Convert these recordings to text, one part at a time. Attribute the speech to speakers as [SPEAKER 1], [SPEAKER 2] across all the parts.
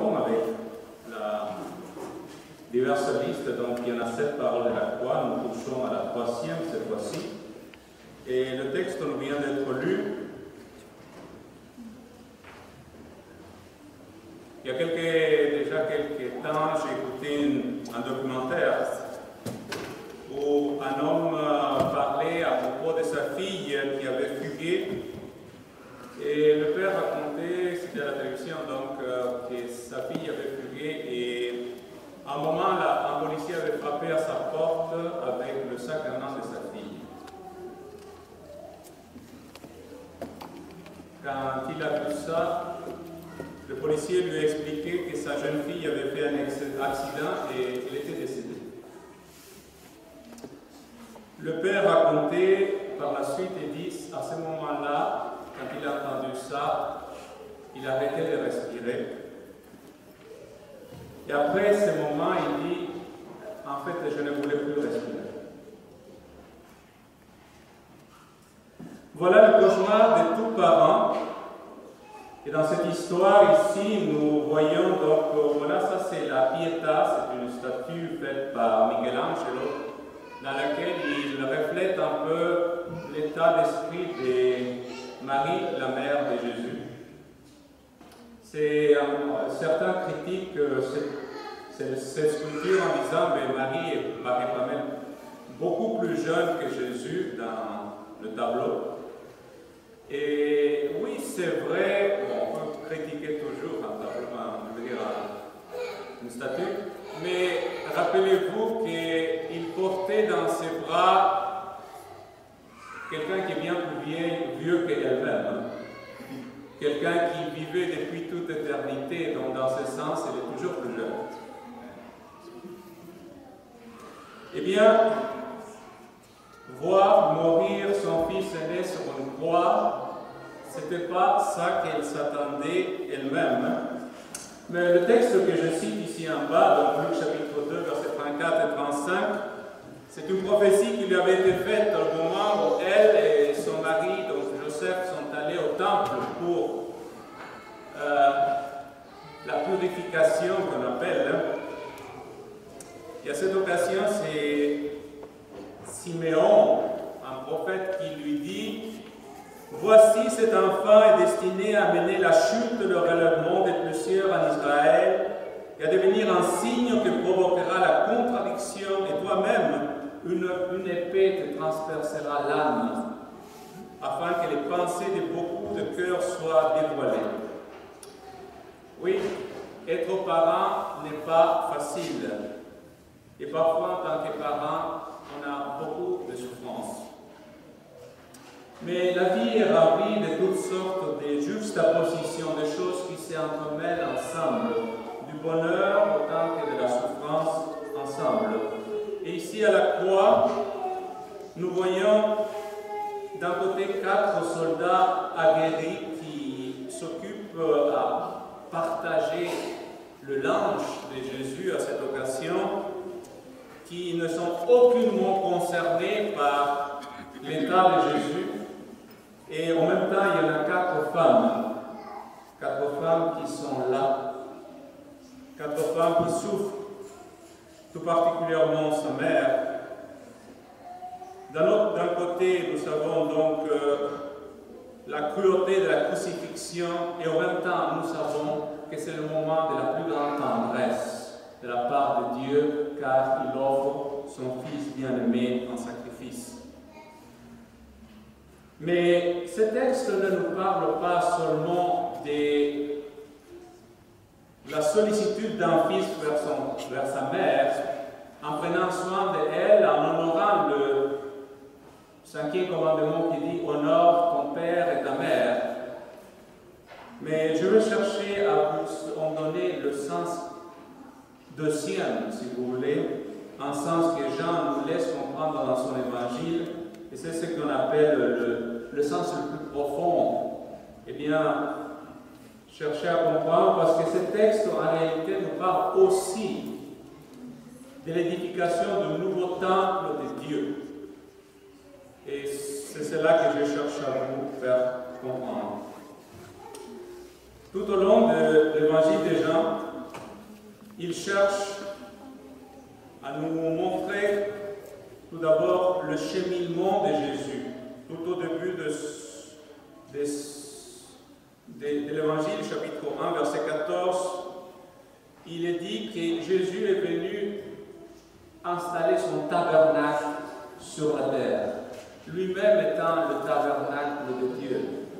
[SPEAKER 1] continuons avec la diverse liste. Donc il y en a 7 paroles de la croix. Nous touchons à la 3e cette fois-ci. Et le texte nous vient d'être lu. Il y a déjà quelques temps, j'ai écouté un documentaire où un homme parlait à propos de sa fille qui avait fugué. Et le père racontait, c'était à la télévision, donc, que sa fille avait fugué et à un moment, un policier avait frappé à sa porte avec le sac à main de sa fille. Quand il a vu ça, le policier lui a expliqué que sa jeune fille avait fait un accident et elle était décédée. Le père racontait par la suite et dit, à ce moment-là, quand il a entendu ça, il a arrêté de respirer. Et après ce moment, il dit, en fait, je ne voulais plus respirer. Voilà le cauchemar de tout parent. Et dans cette histoire ici, nous voyons donc, voilà, ça c'est la Pietà, c'est une statue faite par Michelangelo, dans laquelle il reflète un peu l'état d'esprit de Marie, la mère de Jésus. Certains critiquent cette sculpture en disant que Marie paraît quand même beaucoup plus jeune que Jésus dans le tableau. Et oui, c'est vrai, on peut critiquer toujours un tableau, une statue, mais rappelez-vous qu'il portait dans ses bras quelqu'un qui est bien plus vieux qu'elle-même. Quelqu'un qui vivait depuis toute éternité, donc dans ce sens, elle est toujours plus jeune. Eh bien, voir mourir son fils aîné sur une croix, ce n'était pas ça qu'elle s'attendait elle-même. Mais le texte que je cite ici en bas, dans Luc chapitre 2, versets 34 et 35, c'est une prophétie qui lui avait été faite au moment où elle et son mari, donc Joseph, sont allés au temple pour la purification qu'on appelle. Et à cette occasion, c'est Siméon, un prophète, qui lui dit « Voici cet enfant est destiné à mener la chute de le relèvement des plusieurs en Israël et à devenir un signe qui provoquera la contradiction et toi-même, une épée te transpercera l'âme, afin que les pensées de beaucoup de cœurs soient dévoilées. » Oui, être parent n'est pas facile. Et parfois, en tant que parent, on a beaucoup de souffrances. Mais la vie est remplie de toutes sortes de juxtapositions, de choses qui s'entremêlent ensemble, du bonheur autant que de la souffrance ensemble. Et ici à la croix, nous voyons d'un côté 4 soldats aguerris qui s'occupent à partager le linge de Jésus à cette occasion, qui ne sont aucunement concernés par l'état de Jésus. Et en même temps, il y en a 4 femmes. 4 femmes qui sont là. 4 femmes qui souffrent, tout particulièrement sa mère. D'un côté, nous avons donc la cruauté de la crucifixion, et en même temps, nous savons que c'est le moment de la plus grande tendresse de la part de Dieu, car il offre son Fils bien-aimé en sacrifice. Mais ce texte ne nous parle pas seulement de la sollicitude d'un fils vers sa mère, en prenant soin d'elle, en honorant le 5e commandement qui dit « Honore ton père et ta mère ». Mais je vais chercher à vous en donner le sens deuxième, si vous voulez, un sens que Jean nous laisse comprendre dans son évangile, et c'est ce qu'on appelle le sens le plus profond. Eh bien, cherchez à comprendre, parce que ce texte, en réalité, nous parle aussi de l'édification d'un nouveau temple de Dieu. Et c'est cela que je cherche à vous faire comprendre. Tout au long de l'évangile de Jean, il cherche à nous montrer tout d'abord le cheminement de Jésus. Tout au début de l'Évangile, chapitre 1, verset 14, il est dit que Jésus est venu installer son tabernacle sur la terre, lui-même étant le tabernacle de Dieu.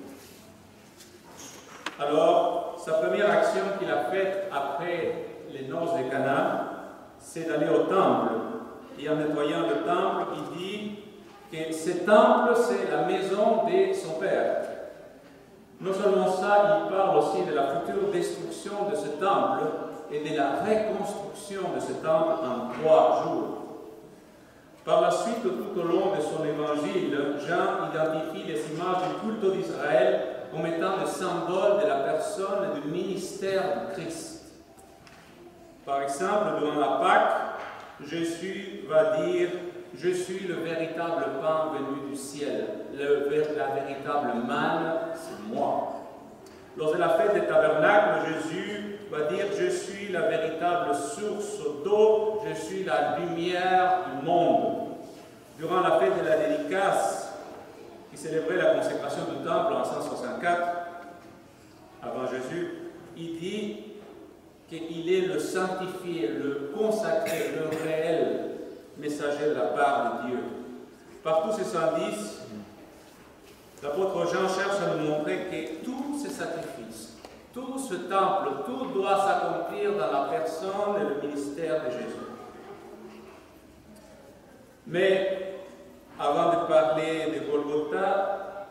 [SPEAKER 1] Alors, sa première action qu'il a faite après les noces de Cana, c'est d'aller au temple. Et en nettoyant le temple, il dit que ce temple, c'est la maison de son Père. Non seulement ça, il parle aussi de la future destruction de ce temple et de la reconstruction de ce temple en 3 jours. Par la suite, tout au long de son évangile, Jean identifie les images du culte d'Israël comme étant le symbole de la personne et du ministère du Christ. Par exemple, durant la Pâque, Jésus va dire « Je suis le véritable pain venu du ciel, la véritable manne, c'est moi ». Lors de la fête des tabernacles, Jésus va dire « Je suis la véritable source d'eau, je suis la lumière du monde ». Durant la fête de la dédicace, qui célébrait la consécration du temple en 164, avant Jésus, il dit qu'il est le sanctifié, le consacré, le réel messager de la part de Dieu. Par tous ces indices, l'apôtre Jean cherche à nous montrer que tous ces sacrifices, tout ce temple, tout doit s'accomplir dans la personne et le ministère de Jésus. Mais avant de parler de Golgotha,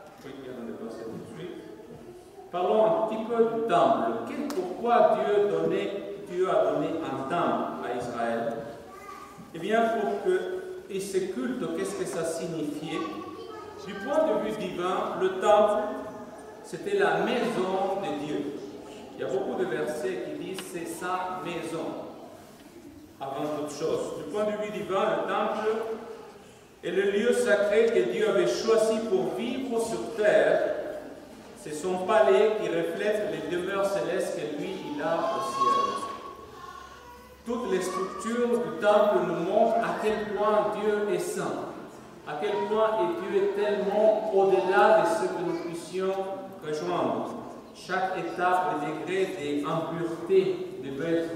[SPEAKER 1] parlons un petit peu du temple. Pourquoi Dieu a donné un temple à Israël? Eh bien, pour que ce culte, qu'est-ce que ça signifiait? Du point de vue divin, le temple, c'était la maison de Dieu. Il y a beaucoup de versets qui disent c'est sa maison, avant toute chose. Du point de vue divin, le temple est le lieu sacré que Dieu avait choisi pour vivre sur terre. C'est son palais qui reflète les demeures célestes que lui, il a au ciel. Toutes les structures du temple nous montrent à quel point Dieu est saint, à quel point Dieu est tellement au-delà de ce que nous puissions rejoindre. Chaque étape, le degré d'impureté devait être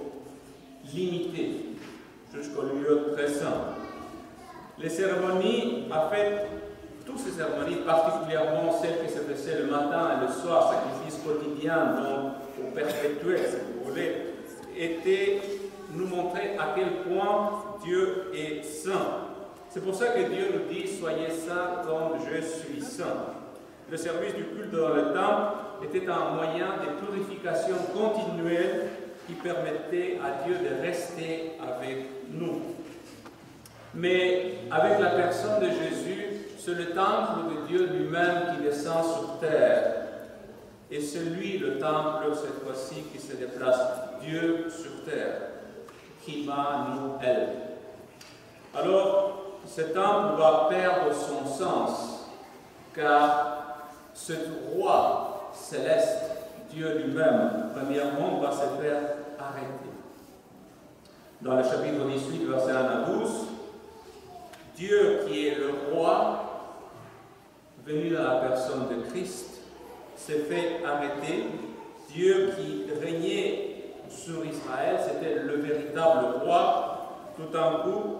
[SPEAKER 1] limité jusqu'au lieu très saint. Les cérémonies, en fait, toutes ces cérémonies, particulièrement celles qui se faisaient le matin et le soir, sacrifices quotidiens, donc au perpétuel, si vous voulez, étaient nous montrer à quel point Dieu est saint. C'est pour ça que Dieu nous dit « Soyez saints comme je suis saint ». Le service du culte dans le temple était un moyen de purification continuelle qui permettait à Dieu de rester avec nous. Mais avec la personne de Jésus, c'est le temple de Dieu lui-même qui descend sur terre. Et c'est lui, le temple, cette fois-ci, qui se déplace, Dieu sur terre, qui va nous aider. Alors, ce temple va perdre son sens, car ce roi céleste, Dieu lui-même, premièrement, va se faire arrêter. Dans le chapitre 18, verset 1 à 12, Dieu qui est le roi, venu dans la personne de Christ, s'est fait arrêter. Dieu qui régnait sur Israël, c'était le véritable roi, tout d'un coup,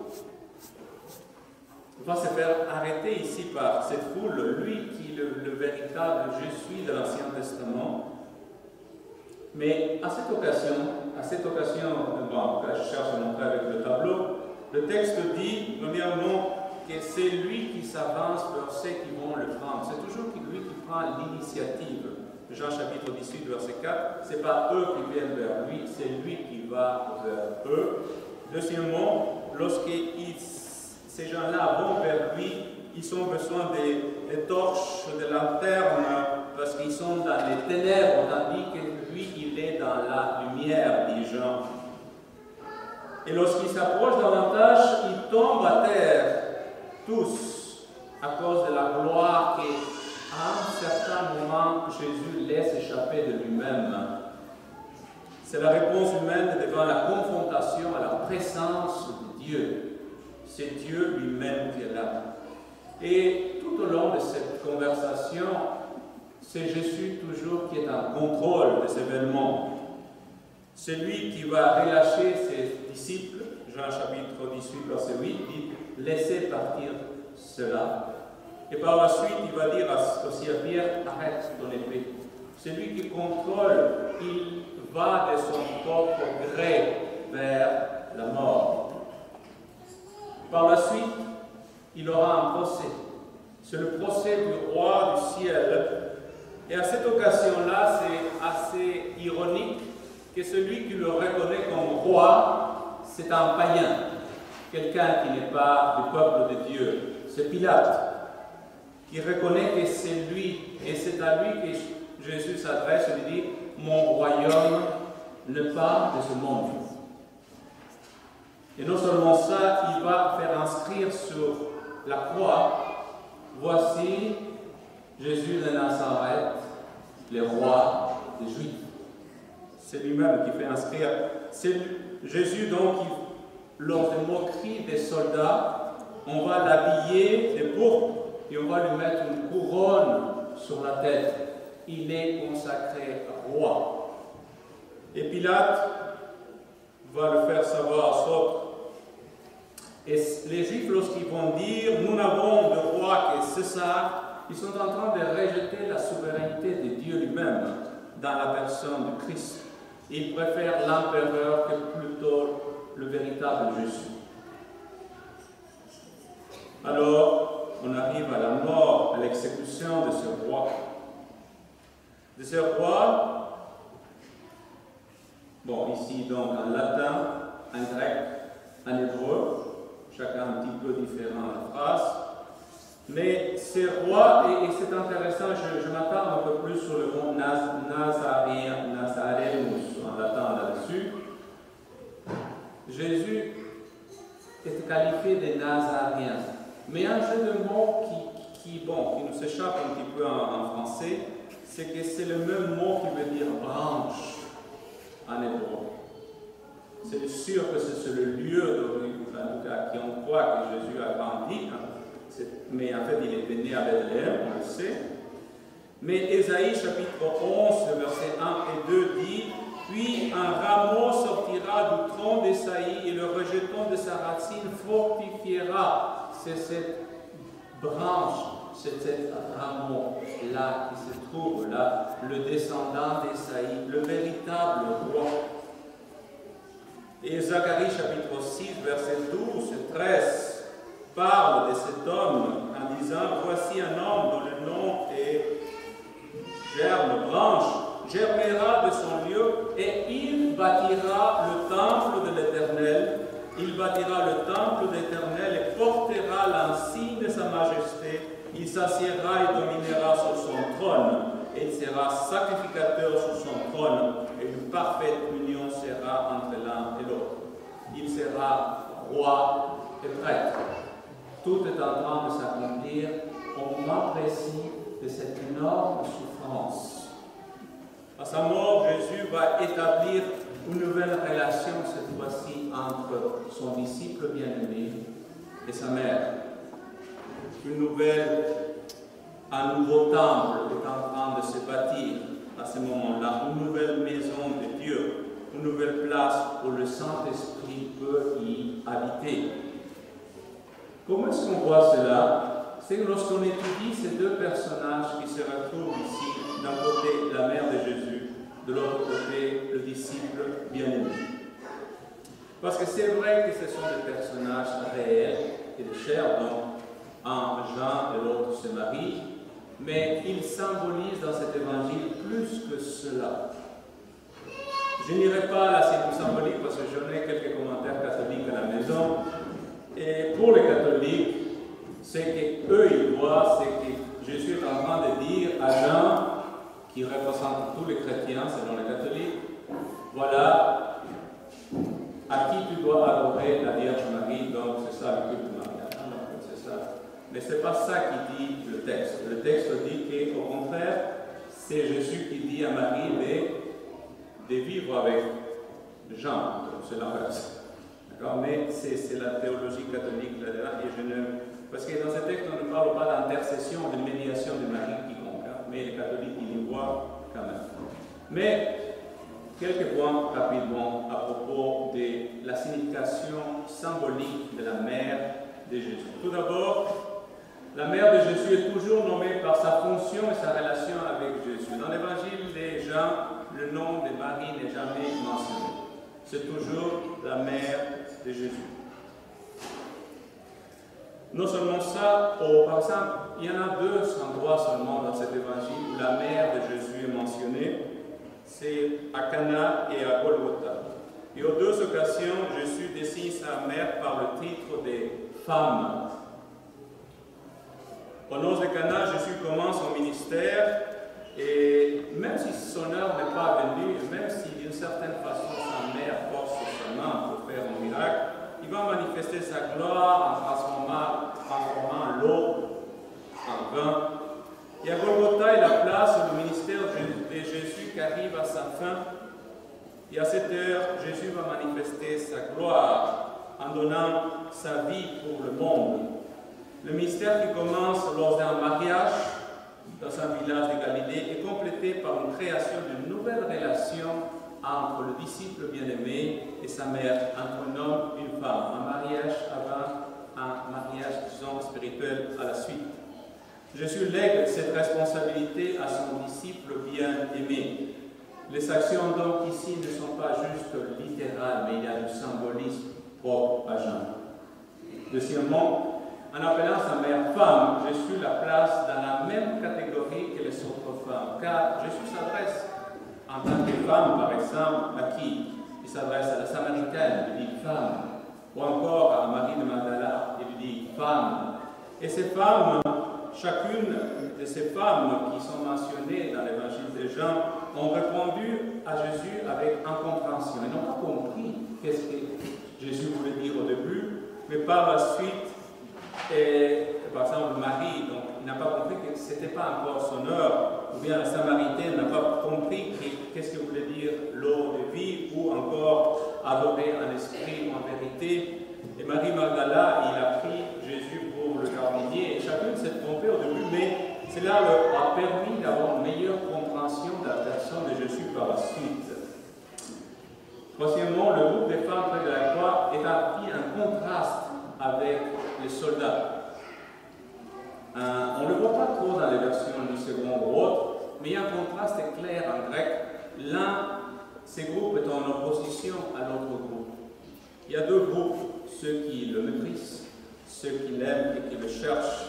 [SPEAKER 1] va se faire arrêter ici par cette foule, lui qui est le véritable je suis de l'Ancien Testament. Mais à cette occasion, bon, là, je cherche à montrer avec le tableau, le texte dit, premièrement, que c'est lui qui s'avance vers ceux qui vont le prendre. C'est toujours lui qui prend l'initiative. Jean chapitre 18, verset 4, ce n'est pas eux qui viennent vers lui, c'est lui qui va vers eux. Deuxièmement, lorsque ces gens-là vont vers lui, ils ont besoin des torches, de lanternes, parce qu'ils sont dans les ténèbres, tandis que lui, il est dans la lumière, dit Jean. Et lorsqu'ils s'approchent davantage, ils tombent à terre, tous, à cause de la gloire qu'à un certain moment, Jésus laisse échapper de lui-même. C'est la réponse humaine devant la confrontation à la présence de Dieu. C'est Dieu lui-même qui est là. Et tout au long de cette conversation, c'est Jésus toujours qui est en contrôle des événements. C'est lui qui va relâcher ses disciples. Jean chapitre 18, verset 8, dit « Laissez partir cela ». Et par la suite, il va dire aussi à Pierre « Arrête ton épée ». C'est lui qui contrôle, il va de son propre gré vers la mort. Par la suite, il aura un procès. C'est le procès du roi du ciel. Et à cette occasion-là, c'est assez ironique que celui qui le reconnaît comme roi, c'est un païen, quelqu'un qui n'est pas du peuple de Dieu. C'est Pilate, qui reconnaît que c'est lui, et c'est à lui que Jésus s'adresse et lui dit « Mon royaume n'est pas de ce monde ». Et non seulement ça, il va faire inscrire sur la croix « Voici Jésus de Nazareth, le roi des Juifs ». C'est lui-même qui fait inscrire. C'est Jésus donc, lors des moqueries des soldats, on va l'habiller de pourpre et on va lui mettre une couronne sur la tête. Il est consacré roi. Et Pilate va le faire savoir à Sôtre. Et les Juifs, lorsqu'ils vont dire « Nous n'avons de roi que César », ils sont en train de rejeter la souveraineté de Dieu lui-même dans la personne du Christ. Ils préfèrent l'empereur que plutôt le véritable Jésus. Alors, on arrive à la mort, à l'exécution de ce roi. De ce roi, bon, ici donc en latin, en grec, en hébreu, chacun un petit peu différent la phrase. Mais ces rois, et c'est intéressant, je m'attarde un peu plus sur le mot Nazaréen, Nazarénus en latin là-dessus. Jésus est qualifié de Nazaréen. Mais un jeu de mots qui nous échappe un petit peu en français, c'est que c'est le même mot qui veut dire branche en hébreu. C'est sûr que c'est le lieu, en tout cas, qui on croit que Jésus a grandi. Mais en fait, il est né à Bethléem, on le sait. Mais Ésaïe, chapitre 11, versets 1 et 2 dit « Puis un rameau sortira du tronc d'Ésaïe et le rejeton de sa racine fortifiera. » C'est cette branche, c'est cet rameau-là qui se trouve là, le descendant d'Ésaïe, le véritable roi. Et Zacharie, chapitre 6, versets 12 et 13, parle de cet homme en disant « Voici un homme dont le nom est germe, branche, germera de son lieu et il bâtira le temple de l'Éternel. Il bâtira le temple de l'Éternel et portera l'insigne de sa majesté. Il s'assiera et dominera sur son trône. Et il sera sacrificateur sur son trône et une parfaite union sera entre l'un et l'autre. Il sera roi et prêtre. » Tout est en train de s'accomplir au moment précis de cette énorme souffrance. À sa mort, Jésus va établir une nouvelle relation, cette fois-ci, entre son disciple bien-aimé et sa mère. Un nouveau temple est en train de se bâtir à ce moment-là, une nouvelle maison de Dieu, une nouvelle place où le Saint-Esprit peut y habiter. Comment est-ce qu'on voit cela? C'est que lorsqu'on étudie ces deux personnages qui se retrouvent ici, d'un côté la mère de Jésus, de l'autre côté le disciple bien-aimé. Parce que c'est vrai que ce sont des personnages réels et de chair, donc un Jean et l'autre c'est Marie, mais ils symbolisent dans cet évangile plus que cela. Je n'irai pas à la symbolique parce que j'en ai quelques commentaires catholiques à la maison. Et pour les catholiques, c'est qu'eux, ils voient, c'est que Jésus est en train de dire à Jean, qui représente tous les chrétiens selon les catholiques, voilà, à qui tu dois adorer la Vierge Marie, donc c'est ça le culte marial. C'est ça. Mais ce n'est pas ça qui dit le texte. Le texte dit qu'au contraire, c'est Jésus qui dit à Marie de vivre avec Jean, c'est l'inverse. Mais c'est la théologie catholique là-dedans, et je ne... Parce que dans ce texte, on ne parle pas d'intercession, de médiation de Marie quiconque, mais les catholiques, ils y voient quand même. Mais, quelques points rapidement à propos de la signification symbolique de la mère de Jésus. Tout d'abord, la mère de Jésus est toujours nommée par sa fonction et sa relation avec Jésus. Dans l'évangile de Jean, le nom de Marie n'est jamais mentionné. C'est toujours la mère de Jésus. Non seulement ça, par exemple, il y en a deux endroits seulement dans cet évangile où la mère de Jésus est mentionnée. C'est à Cana et à Golgotha. Et aux deux occasions, Jésus désigne sa mère par le titre de femme. Aux noces de Cana, Jésus commence son ministère et même si son heure n'est pas venue, même si d'une certaine façon sa mère force sa main pour faire un miracle, il va manifester sa gloire en transformant l'eau en vin. Et à Golgotha est la place où le ministère de Jésus qui arrive à sa fin. Et à cette heure, Jésus va manifester sa gloire en donnant sa vie pour le monde. Le mystère qui commence lors d'un mariage dans un village de Galilée est complété par une création d'une nouvelle relation entre le disciple bien-aimé et sa mère, entre un homme et une femme. Un mariage avant, un mariage, disons, spirituel à la suite. Jésus lègue cette responsabilité à son disciple bien-aimé. Les actions donc ici ne sont pas juste littérales, mais il y a du symbolisme propre à Jean. Deuxièmement, en appelant sa mère femme, Jésus la place dans la même catégorie que les autres femmes, car Jésus s'adresse en tant que femme, par exemple, à qui? Il s'adresse à la Samaritaine, il lui dit femme, ou encore à Marie de Magdala, il lui dit femme. Et ces femmes, chacune de ces femmes qui sont mentionnées dans l'évangile de Jean, ont répondu à Jésus avec incompréhension. Ils n'ont pas compris qu'est-ce que Jésus voulait dire au début, mais par la suite, par exemple Marie, donc, il n'a pas compris que ce n'était pas encore son heure, ou bien la Samaritaine n'a pas compris qu'est-ce que voulait dire l'eau de vie, ou encore adorer en esprit ou en vérité. Et Marie Magdala, il a pris Jésus pour le jardinier, et chacune s'est trompée au début, mais cela leur a permis d'avoir une meilleure compréhension de la personne de Jésus par la suite. Troisièmement, le groupe des femmes près de la croix est un contraste avec les soldats. On ne le voit pas trop dans les versions du second ou autre, mais il y a un contraste clair en grec. Ces groupes est en opposition à l'autre groupe. Il y a deux groupes, ceux qui le méprisent, ceux qui l'aiment et qui le cherchent,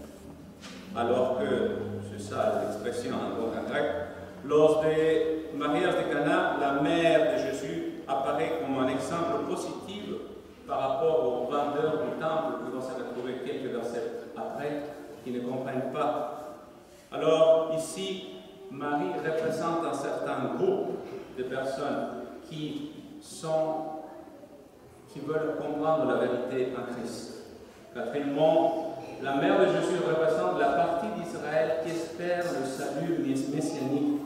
[SPEAKER 1] alors que, c'est ça l'expression en grec, lors des mariages de Cana, la mère de Jésus apparaît comme un exemple positif par rapport aux vendeurs du temple qui vont se retrouver quelques versets après, qui ne comprennent pas. Alors ici, Marie représente un certain groupe de personnes qui veulent comprendre la vérité en Christ. Quatrièmement, la mère de Jésus représente la partie d'Israël qui espère le salut messianique.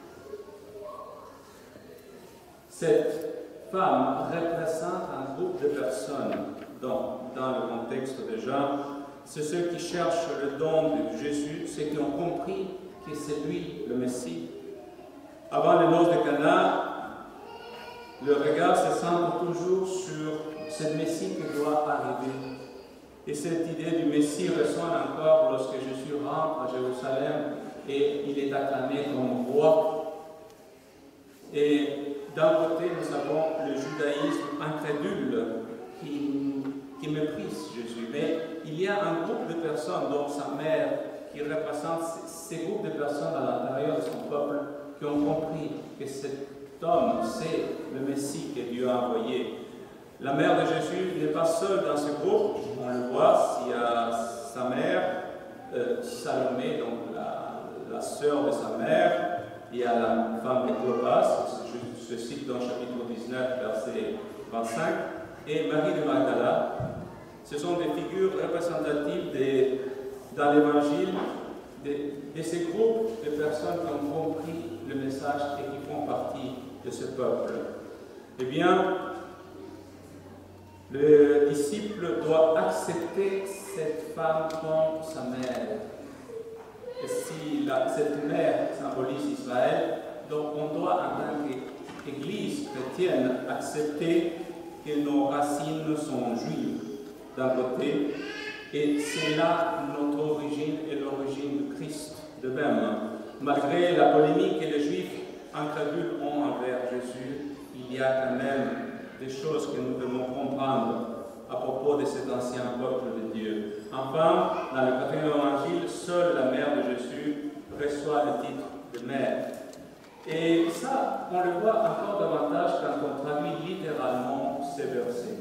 [SPEAKER 1] Cette femme représente un groupe de personnes dans le contexte de Jean. C'est ceux qui cherchent le don de Jésus, ceux qui ont compris que c'est lui le Messie. Avant les noces de Cana, le regard se centre toujours sur ce Messie qui doit arriver. Et cette idée du Messie ressonne encore lorsque Jésus rentre à Jérusalem et il est acclamé comme roi. Et d'un côté, nous avons le judaïsme incrédule qui méprise Jésus. Mais il y a un groupe de personnes, dont sa mère, qui représente ces groupes de personnes à l'intérieur de son peuple, qui ont compris que cet homme, c'est le Messie que Dieu a envoyé. La mère de Jésus n'est pas seule dans ce groupe. On le voit, il y a sa mère, Salomé, donc la sœur de sa mère, il y a la femme de Clopas, je cite dans le chapitre 19, verset 25, et Marie de Magdala. Ce sont des figures représentatives dans l'Évangile de ces groupes de personnes qui ont compris le message et qui font partie de ce peuple. Eh bien, le disciple doit accepter cette femme comme sa mère. Et si cette mère symbolise Israël, donc on doit en tant qu'Église chrétienne accepter que nos racines sont juives d'un côté, et c'est là notre origine et l'origine de Christ de même. Malgré la polémique que les Juifs incrédules ont envers Jésus, il y a quand même des choses que nous devons comprendre à propos de cet ancien peuple de Dieu. Enfin, dans le 4e évangile, seule la mère de Jésus reçoit le titre de mère. Et ça, on le voit encore davantage quand on traduit littéralement ces versets.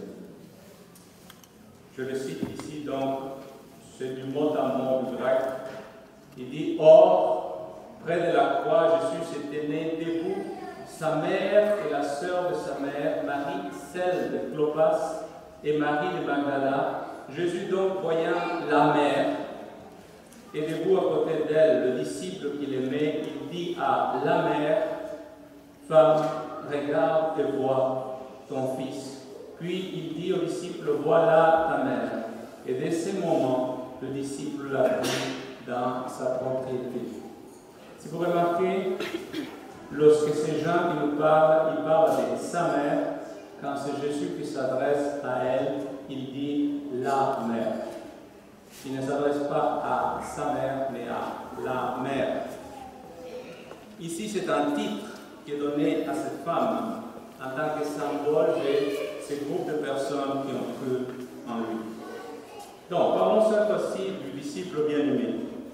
[SPEAKER 1] Je le cite ici, donc, c'est du mot à mot du grec. Il dit « Or, près de la croix, Jésus s'était né debout, sa mère et la sœur de sa mère, Marie, celle de Clopas, et Marie de Magdala. Jésus donc, voyant la mère, et debout à côté d'elle, le disciple qu'il aimait, il dit à la mère, « Femme, regarde et vois ton fils. » Puis il dit au disciple, « Voilà ta mère. » Et dès ce moment, le disciple l'a pris dans sa propriété. Si vous remarquez, lorsque ces gens qui nous parlent, ils parlent de sa mère. Quand c'est Jésus qui s'adresse à elle, il dit la mère. Il ne s'adresse pas à sa mère, mais à la mère. Ici, c'est un titre qui est donné à cette femme en tant que symbole de ce groupe de personnes qui ont cru en lui. Donc, parlons cette fois-ci du disciple bien-aimé.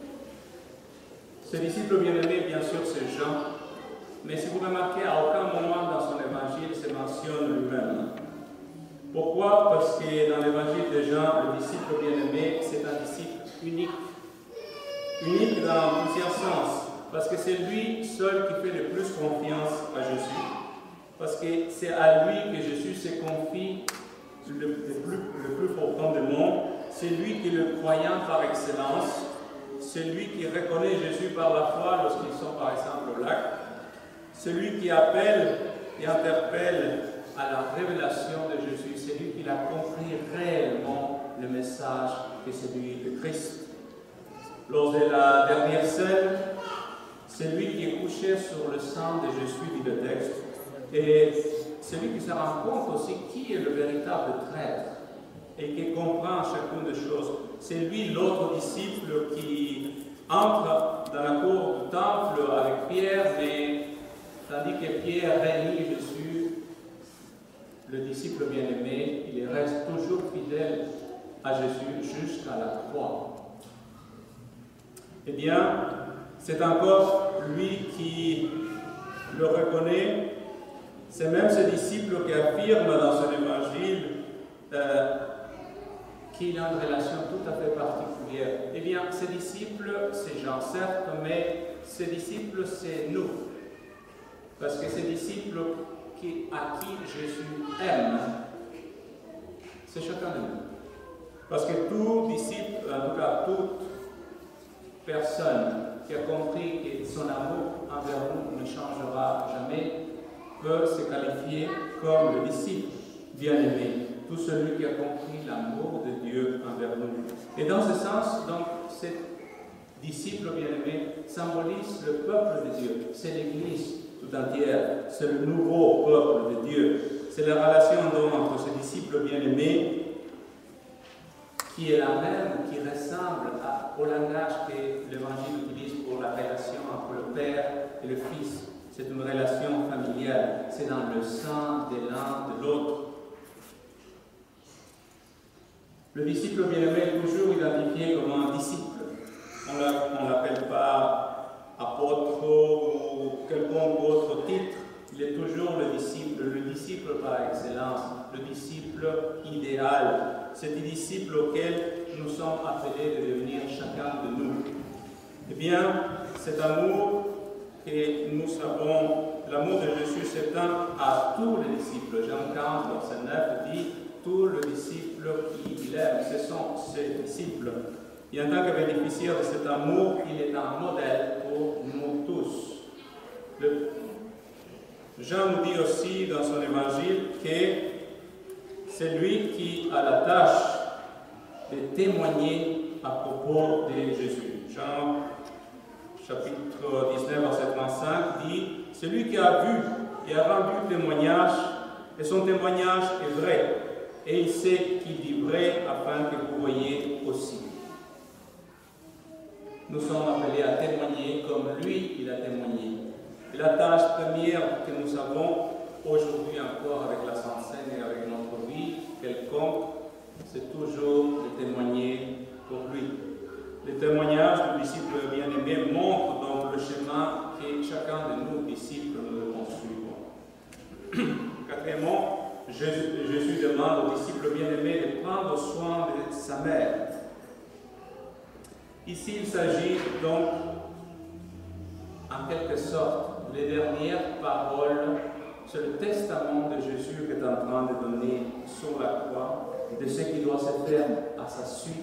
[SPEAKER 1] Ce disciple bien-aimé, bien sûr, c'est Jean. Mais si vous remarquez, à aucun moment dans son évangile se mentionne lui-même. Pourquoi? Parce que dans l'évangile de Jean, le disciple bien-aimé, c'est un disciple unique. Unique dans plusieurs sens. Parce que c'est lui seul qui fait le plus confiance à Jésus. Parce que c'est à lui que Jésus se confie le plus profond du monde. C'est lui qui est le croyant par excellence. C'est lui qui reconnaît Jésus par la foi lorsqu'ils sont par exemple au lac. Celui qui appelle et interpelle à la révélation de Jésus, c'est lui qui a compris réellement le message que c'est lui de Christ. Lors de la dernière scène, c'est lui qui est couché sur le sang de Jésus, dit le texte, et c'est lui qui se rend compte aussi qui est le véritable traître et qui comprend chacune des choses. C'est lui l'autre disciple qui entre dans la cour du temple avec Pierre, mais tandis que Pierre renie Jésus, le disciple bien-aimé, il reste toujours fidèle à Jésus jusqu'à la croix. Eh bien, c'est encore lui qui le reconnaît. C'est même ce disciple qui affirme dans son évangile qu'il a une relation tout à fait particulière. Eh bien, ces disciples, c'est Jean certes, mais ces disciples, c'est nous. Parce que ces disciples à qui Jésus aime, c'est chacun de nous. Parce que tout disciple, en tout cas toute personne qui a compris que son amour envers nous ne changera jamais, peut se qualifier comme le disciple bien-aimé. Tout celui qui a compris l'amour de Dieu envers nous. Et dans ce sens, donc, ce disciple bien-aimé symbolise le peuple de Dieu. C'est l'Église tout entière. C'est le nouveau peuple de Dieu. C'est la relation donc entre ce disciple bien-aimé qui est la même, qui ressemble au langage que l'Évangile utilise pour la relation entre le Père et le Fils. C'est une relation familiale. C'est dans le sang de l'un de l'autre. Le disciple bien-aimé est toujours identifié comme un disciple. On ne l'appelle pas apôtre ou quelconque autre titre. Il est toujours le disciple par excellence, le disciple idéal. C'est le disciple auquel nous sommes appelés de devenir chacun de nous. Eh bien, cet amour que nous savons, l'amour de Jésus s'étend à tous les disciples. Jean 15, verset 9 dit tous les disciples qu'il aime, ce sont ses disciples. Et en tant que bénéficiaire de cet amour, il est un modèle pour nous tous. Jean nous dit aussi dans son évangile que c'est lui qui a la tâche de témoigner à propos de Jésus. Jean chapitre 19, verset 35 dit « Celui qui a vu et a rendu témoignage, et son témoignage est vrai, et il sait qu'il dit vrai afin que vous voyiez aussi. » Nous sommes appelés à témoigner comme lui, il a témoigné. Et la tâche première que nous avons aujourd'hui encore avec la Sainte Seine et avec notre vie quelconque, c'est toujours de témoigner pour lui. Le témoignage du disciple bien-aimé montre donc le chemin que chacun de nous, disciples, nous devons suivre. Quatrièmement, Jésus demande aux disciples bien-aimés de prendre soin de sa mère. Ici, il s'agit donc, en quelque sorte, des dernières paroles sur le testament de Jésus qu'il est en train de donner sur la croix, de ce qui doit se faire à sa suite.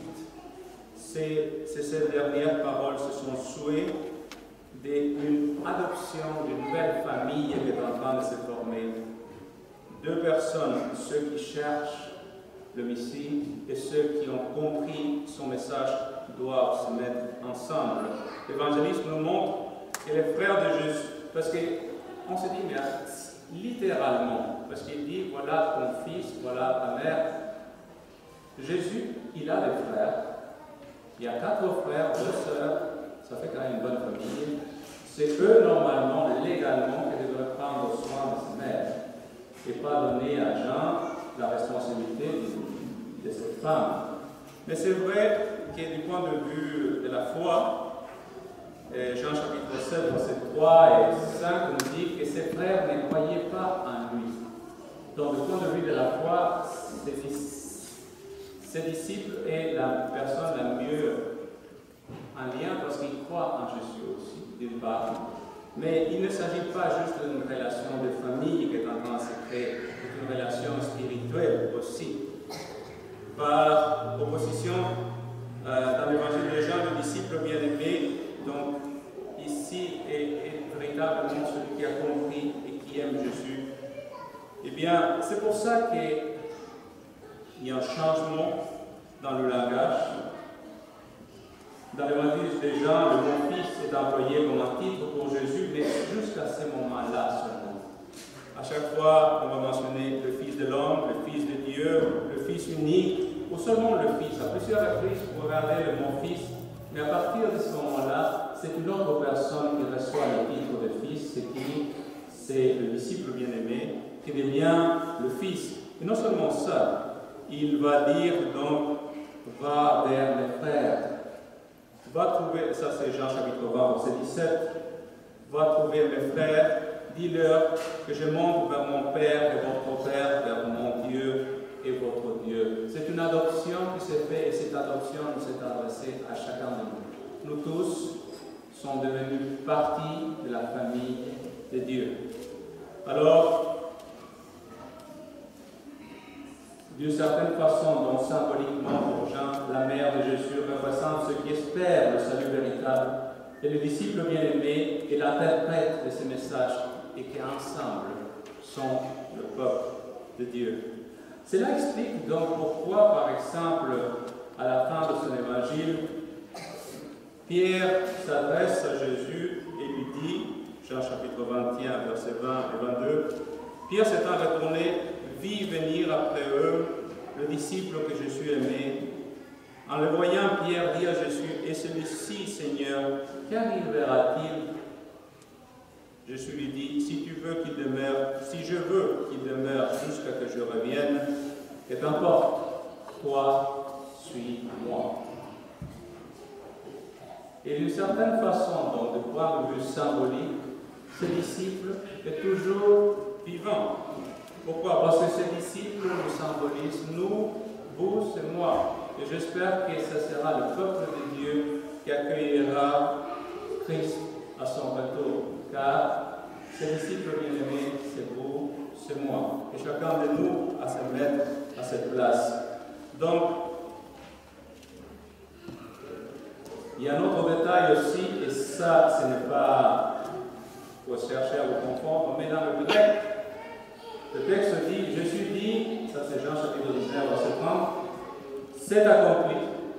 [SPEAKER 1] Ces dernières paroles, ce sont souhaits d'une adoption d'une nouvelle famille qui est en train de se former. Deux personnes, ceux qui cherchent le Messie et ceux qui ont compris son message, doivent se mettre ensemble. L'évangéliste nous montre que les frères de Jésus, parce qu'on se dit, mais littéralement, parce qu'il dit, voilà ton fils, voilà ta mère. Jésus, il a des frères. Il y a 4 frères, 2 sœurs, ça fait quand même une bonne famille. C'est eux, normalement, légalement, qui devraient prendre soin de sa mère et pas donner à Jean la responsabilité de cette femme. Mais c'est vrai que du point de vue de la foi, Jean chapitre 7, verset 3 et 5 nous dit que ses frères ne croyaient pas en lui. Donc, du point de vue de la foi, ses disciples est la personne la mieux en lien parce qu'ils croient en Jésus aussi, d'une part. Mais il ne s'agit pas juste d'une relation de famille qui est en train de se créer, c'est une relation spirituelle aussi. Par opposition, dans l'évangile de Jean, le disciple bien-aimé, donc ici est véritablement celui qui a compris et qui aime Jésus. Eh bien, c'est pour ça qu'il y a un changement dans le langage. Dans l'évangile de Jean, le mot fils est employé comme un titre pour Jésus, mais jusqu'à ce moment-là seulement. À chaque fois, on va mentionner le Fils de l'homme, le Fils de Dieu, le Fils unique, ou seulement le Fils. À plusieurs reprises, vous regardez le mot Fils, mais à partir de ce moment-là, c'est une autre personne qui reçoit le titre de Fils, c'est qui? C'est le disciple bien-aimé qui devient le Fils. Et non seulement ça, il va dire donc, va vers mes frères. Va trouver, ça c'est Jean chapitre 20, verset 17, va trouver mes frères, dis-leur que je monte vers mon Père et votre Père, vers mon Dieu et votre Dieu. C'est une adoption qui s'est faite et cette adoption nous s'est adressée à chacun de nous. Nous tous sommes devenus partie de la famille de Dieu. Alors, d'une certaine façon, donc symboliquement pour Jean, la mère de Jésus représente ceux qui espèrent le salut véritable, et le disciple bien-aimé est l'interprète de ce message, et qui ensemble sont le peuple de Dieu. Cela explique donc pourquoi, par exemple, à la fin de son évangile, Pierre s'adresse à Jésus et lui dit, Jean chapitre 21, versets 20 et 22, Pierre s'étant retourné, vit venir après eux le disciple que Jésus aimait. En le voyant, Pierre dit à Jésus, « Et celui-ci, Seigneur, qu'arrivera-t-il » Jésus lui dit, « Si tu veux qu'il demeure, si je veux qu'il demeure jusqu'à que je revienne, et qu'importe, toi, suis-moi. » Et d'une certaine façon, donc, de point de vue symbolique, ce disciple est toujours vivant. Pourquoi? Parce que ces disciples nous symbolisent, nous, vous et moi. Et j'espère que ce sera le peuple de Dieu qui accueillera Christ à son retour. Car ces disciples bien-aimés, c'est vous, c'est moi. Et chacun de nous a se mettre à cette place. Donc, il y a un autre détail aussi, et ça, ce n'est pas pour chercher à vous confondre, mais Mais dans le grec, le texte dit, Jésus dit, ça c'est Jean chapitre 19, verset 30, c'est accompli,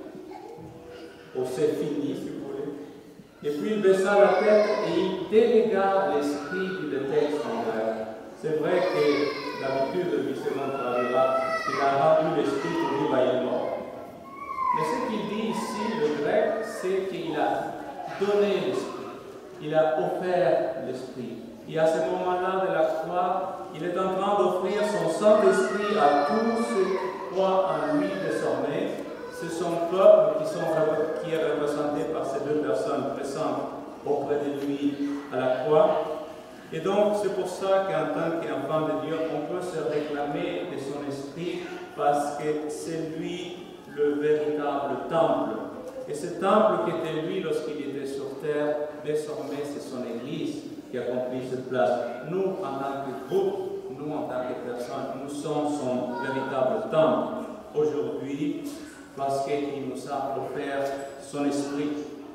[SPEAKER 1] ou c'est fini si vous voulez. Et puis il baissa la tête et il délégua l'esprit du texte en grec. C'est vrai que d'habitude, le vice-monde traduira, il a rendu l'esprit pour lui, il est mort. Mais ce qu'il dit ici, le grec, c'est qu'il a donné l'esprit, il a offert l'esprit. Et à ce moment-là de la croix, il est en train d'offrir son Saint-Esprit à tous ceux qui croient en lui désormais. C'est son peuple qui est représenté par ces deux personnes présentes auprès de lui à la croix. Et donc, c'est pour ça qu'en tant qu'enfant de Dieu, on peut se réclamer de son esprit parce que c'est lui le véritable temple. Et ce temple qui était lui lorsqu'il était sur terre, désormais c'est son Église qui accomplit cette place. Nous, en tant que groupe, nous, en tant que personnes, nous sommes son véritable temple aujourd'hui parce qu'il nous a offert son esprit.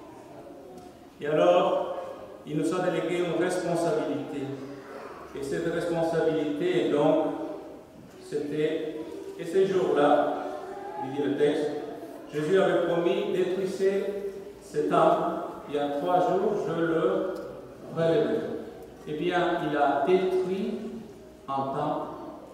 [SPEAKER 1] Et alors, il nous a délégué une responsabilité. Et cette responsabilité, donc, c'était, et ces jours-là, il dit le texte, Jésus avait promis d'étrisser ce temple. Il y a 3 jours, je le relèverai. Eh bien, il a détruit un temple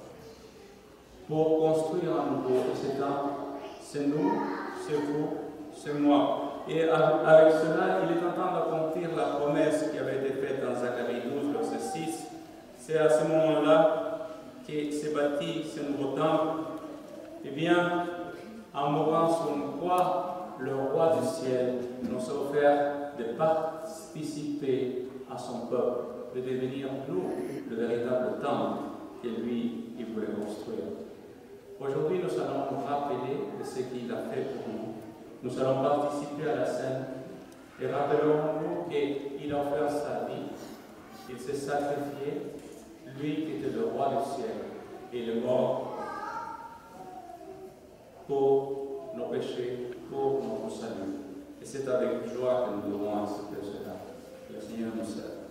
[SPEAKER 1] pour construire un nouveau. Et ce temple, c'est nous, c'est vous, c'est moi. Et avec cela, il est en train d'accomplir la promesse qui avait été faite dans Zacharie 12, verset 6. C'est à ce moment-là que s'est bâti ce nouveau temple. Eh bien, en mourant sur une croix, le roi du ciel nous a offert de participer à son peuple, de devenir nous le véritable temple que lui, il voulait construire. Aujourd'hui, nous allons nous rappeler de ce qu'il a fait pour nous. Nous allons participer à la scène et rappelons-nous qu'il a offert sa vie, il s'est sacrifié, lui qui était le roi du ciel, et il est mort pour nos péchés, pour notre salut. Et c'est avec joie que nous devons accepter cela. Que le Seigneur nous serve.